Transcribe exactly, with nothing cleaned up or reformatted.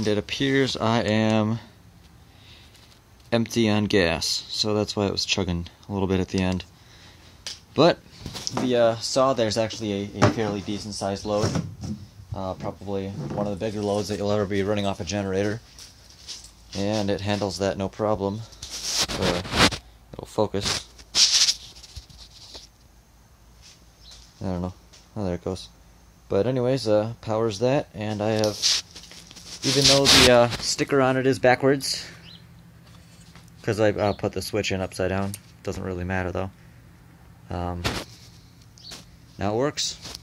and it appears I am empty on gas, so that's why it was chugging a little bit at the end. But the uh, saw there's actually a, a fairly decent sized load, uh, probably one of the bigger loads that you'll ever be running off a generator, and it handles that no problem. Uh, it'll focus. I don't know. Oh, there it goes. But anyways, uh, powers that, and I have, even though the uh, sticker on it is backwards, because I uh, put the switch in upside down, doesn't really matter though. Um, now it works.